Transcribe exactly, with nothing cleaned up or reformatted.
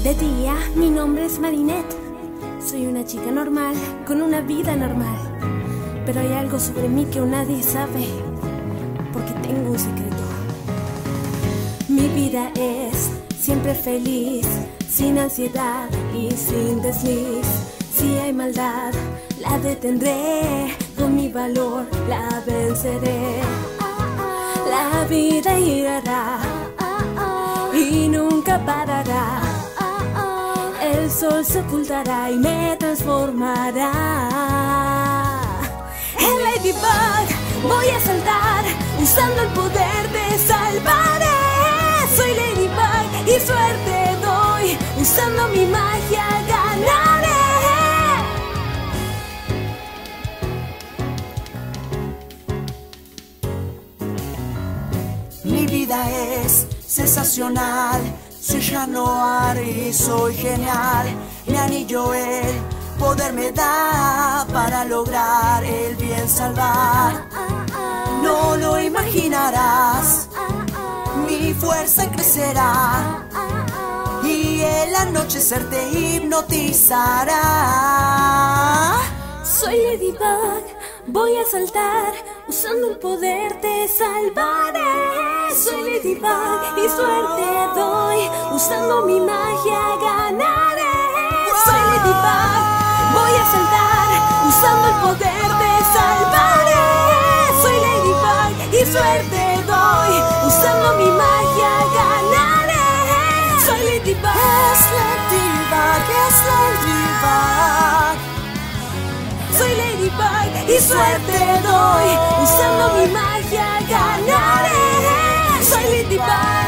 De día, mi nombre es Marinette. Soy una chica normal, con una vida normal. Pero hay algo sobre mí que nadie sabe, porque tengo un secreto. Mi vida es siempre feliz, sin ansiedad y sin desliz. Si hay maldad, la detendré, con mi valor la venceré. La vida girará y nunca parará. El sol se ocultará y me transformará. En Ladybug voy a saltar, usando el poder te salvaré. Soy Ladybug y suerte doy, usando mi magia ganaré. Mi vida es sensacional, soy Chat Noir y soy genial. Mi anillo el poder me da para lograr el bien salvar. No lo imaginarás, mi fuerza crecerá y el anochecer te hipnotizará. Soy Ladybug, voy a saltar, usando el poder te salvaré. Soy Ladybug y suerte doy, usando mi magia ganaré. Soy Ladybug, voy a saltar, usando el poder te salvaré. Soy Ladybug y suerte doy, usando mi magia ganaré. Soy Ladybug, Es Ladybug, es Ladybug. soy Ladybug y suerte doy, usando mi magia ganaré. Soy Ladybug.